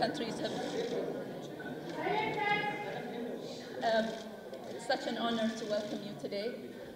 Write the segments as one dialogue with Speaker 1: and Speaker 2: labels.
Speaker 1: countries have... such an honor to welcome you today.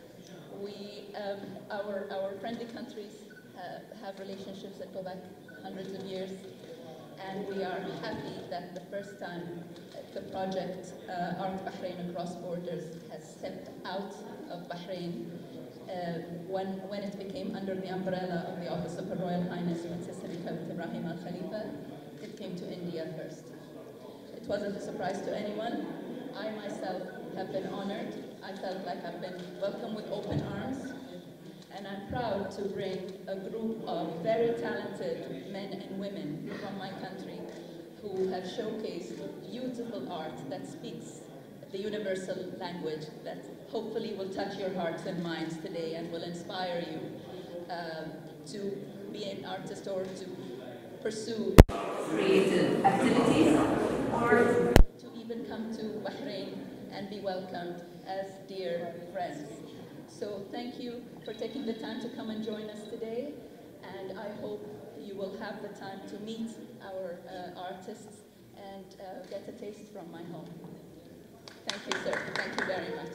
Speaker 1: Our friendly countries have relationships that go back hundreds of years, and we are happy that the first time the project Art Bahrain Across Borders has stepped out of Bahrain when it became under the umbrella of the Office of Her Royal Highness Princess Sharifah bint Ibrahim Al Khalifa. It came to India first. It wasn't a surprise to anyone. I myself have been honored. I felt like I've been welcomed with open arms, and I'm proud to bring a group of very talented men and women from my country who have showcased beautiful art that speaks the universal language that hopefully will touch your hearts and minds today and will inspire you to be an artist or to pursue creative activities or to even come to Bahrain and be welcomed as dear friends. So thank you for taking the time to come and join us today, and I hope you will have the time to meet our artists and get a taste from my home. Thank you, sir. Thank you very much.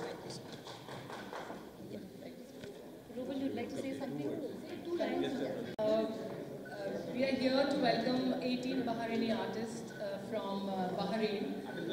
Speaker 2: Rubal, you'd like to say something? Two lines. We are here to welcome 18 Bahraini artists from Bahrain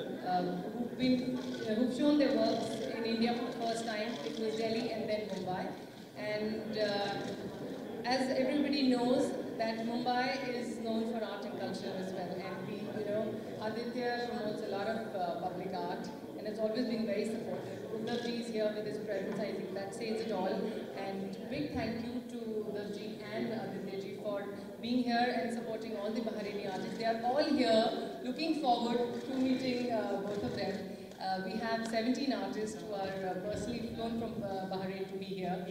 Speaker 2: who've shown their works in India for the first time. It was Delhi and then Mumbai. And as everybody knows, that Mumbai is known for art and culture as well. And Aditya promotes a lot of public art and has always been very supportive. Undavji is here with his presence. I think that says it all. And big thank you to Undavji and Aditya ji for being here and supporting all the Bahraini artists. They are all here looking forward to meeting both of them. We have 17 artists who are personally flown from Bahrain to be here.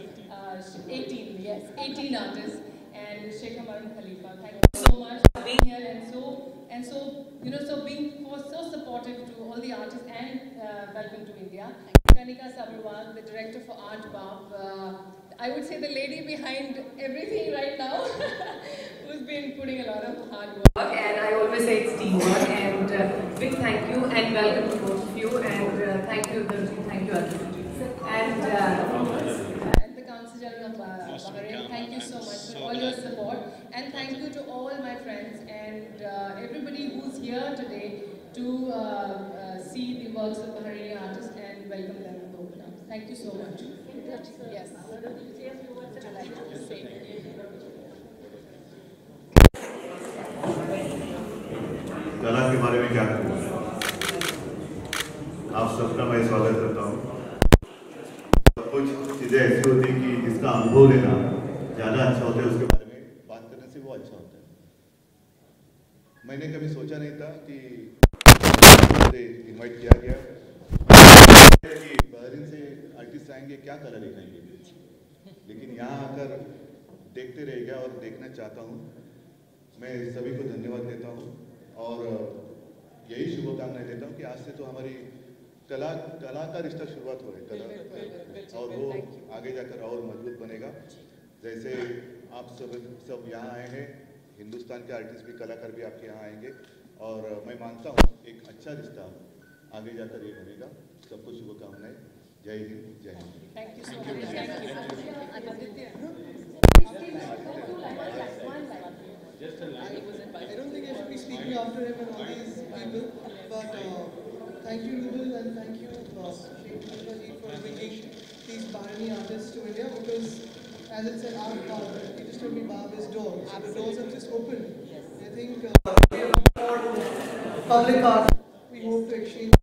Speaker 2: 18 artists. And Sheikh Hamad Khalifa, thank you so much for being here so being so supportive to all the artists and welcome to India. Kanika Sabharwal, the director for Art BAP, I would say the lady behind everything right now, who's been putting a lot of hard work. And I always say it's teamwork. And big thank you and welcome to both of you. And thank you, Undavji, thank you, Aditya. And the Council General of Bahrain, thank you so much for all your support. And thank you to all my friends and everybody who's here today to see the works of Bahraini artists and welcome them to Bogota. Thank you so much. Yes.
Speaker 3: कला के बारे में क्या कहूँ? आप सबका मैं स्वागत करता हूँ। कुछ चीजें ऐसी होती कि जिसका अनुभव लेना ज़्यादा अच्छा होता है, उसके बारे में बात करने से वो अच्छा होता है। मैंने कभी सोचा नहीं था कि मुझे इनवाइट किया गया कि बहरीन से आर्टिस्ट आएंगे, क्या कला दिखाएंगे, लेकिन यहाँ आकर देखते रह गया और देखना चाहता हूँ। मैं सभी को धन्यवाद देता हूँ और यही शुभकामनाएं देता हूँ कि आज से तो हमारी कला का रिश्ता शुरुआत हो है कला और वो आगे जाकर और मजबूत बनेगा। जैसे आप सब यहाँ आए हैं, हिंदुस्तान के आर्टिस्ट भी, कलाकार भी आपके यहाँ आएंगे और मैं मानता हूँ एक अच्छा रिश्ता आगे जाकर ये बनेगा। सबको शुभकामनाएं। जय हिंद, जय Hind.
Speaker 2: Thank you so much.
Speaker 4: I don't think I should be speaking after him and all these people, but thank you, Rubal, and thank you, Sheikh Hamad, for bringing these Bahraini artists to India, because as it said, Art BAP, he just told me BAP is doors. The doors have just opened. I think public art, we hope to exchange